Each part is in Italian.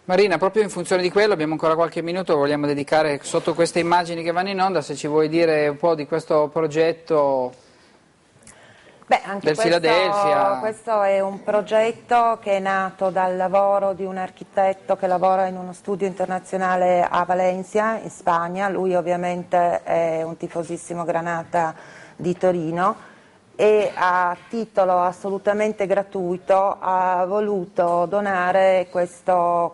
Marina, proprio in funzione di quello, abbiamo ancora qualche minuto, vogliamo dedicare sotto queste immagini che vanno in onda, se ci vuoi dire un po' di questo progetto Anche del Philadelphia. questo è un progetto che è nato dal lavoro di un architetto che lavora in uno studio internazionale a Valencia, in Spagna. Lui ovviamente è un tifosissimo Granata di Torino e a titolo assolutamente gratuito ha voluto donare questa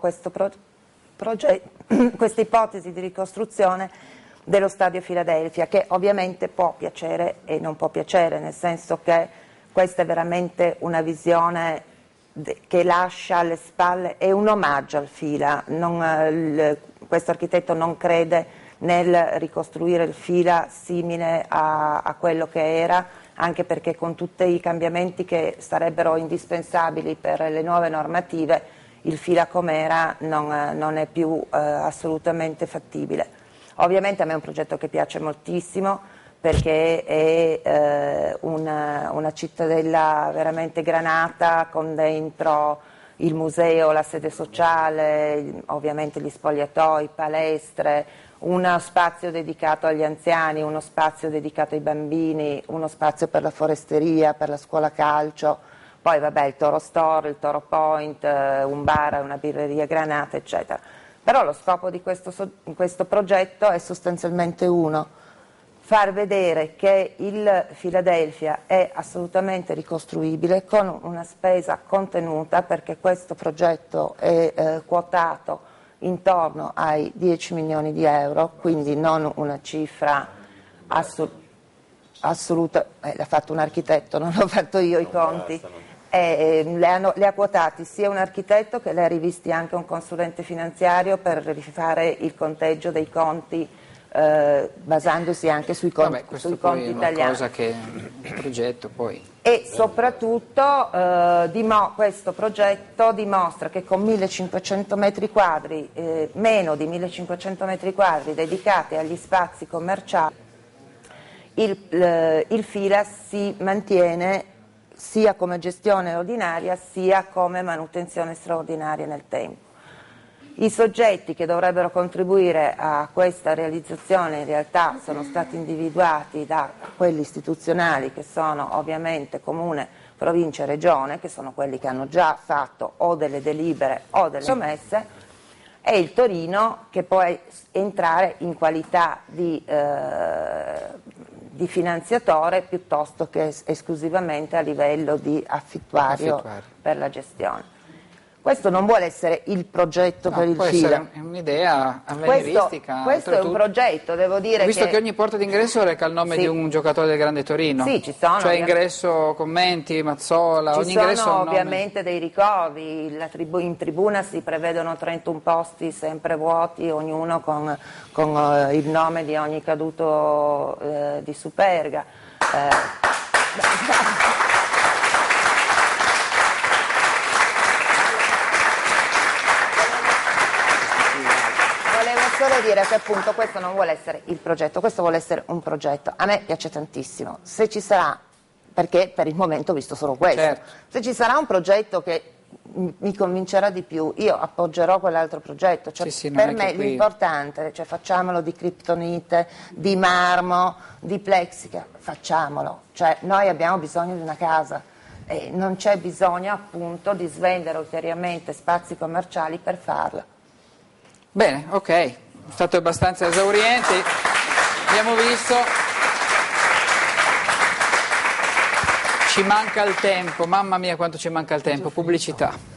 ipotesi di ricostruzione dello stadio Philadelphia, che ovviamente può piacere e non può piacere, nel senso che questa è veramente una visione che lascia alle spalle, è un omaggio al Fila. Questo architetto non crede nel ricostruire il Fila simile a quello che era, anche perché con tutti i cambiamenti che sarebbero indispensabili per le nuove normative, il Fila com'era non è più assolutamente fattibile. Ovviamente a me è un progetto che piace moltissimo perché è una cittadella veramente granata, con dentro il museo, la sede sociale, ovviamente gli spogliatoi, palestre, uno spazio dedicato agli anziani, uno spazio dedicato ai bambini, uno spazio per la foresteria, per la scuola calcio, poi vabbè il Toro Store, il Toro Point, un bar, una birreria Granata, eccetera. Però lo scopo di questo progetto è sostanzialmente uno: far vedere che il Philadelphia è assolutamente ricostruibile con una spesa contenuta, perché questo progetto è quotato intorno ai 10 milioni di euro, quindi non una cifra assoluta, l'ha fatto un architetto, non l'ho fatto io i conti. Le ha quotati sia un architetto che le ha rivisti anche un consulente finanziario per rifare il conteggio dei conti, basandosi anche sui conti italiani. È una cosa che il progetto poi. E soprattutto questo progetto dimostra che con 1500 metri quadri, meno di 1500 metri quadri dedicati agli spazi commerciali, il Fila si mantiene sia come gestione ordinaria sia come manutenzione straordinaria nel tempo. I soggetti che dovrebbero contribuire a questa realizzazione in realtà sono stati individuati da quelli istituzionali, che sono ovviamente Comune, Provincia e Regione, che sono quelli che hanno già fatto o delle delibere o delle promesse, e il Torino, che può entrare in qualità di finanziatore piuttosto che esclusivamente a livello di affittuario per la gestione. Questo non vuole essere il progetto per il Fila. Può essere un'idea avveniristica. Questo è un progetto, devo dire. Ho visto che ogni porta d'ingresso reca il nome di un giocatore del Grande Torino. Sì, ci sono. Cioè ingresso, commenti, Mazzola, ogni ingresso Ci sono ovviamente dei ricordi. In tribuna si prevedono 31 posti sempre vuoti, ognuno con il nome di ogni caduto di Superga. Solo dire che appunto questo non vuole essere il progetto, questo vuole essere un progetto. A me piace tantissimo. Se ci sarà, perché per il momento ho visto solo questo, certo. Se ci sarà un progetto che mi convincerà di più, io appoggerò quell'altro progetto. Cioè, sì, per me l'importante, cioè, facciamolo di criptonite, di marmo, di plexica, facciamolo. Cioè, noi abbiamo bisogno di una casa e non c'è bisogno appunto di svendere ulteriormente spazi commerciali per farlo. Bene, ok. È stato abbastanza esauriente, abbiamo visto, ci manca il tempo, mamma mia quanto ci manca il tempo, pubblicità.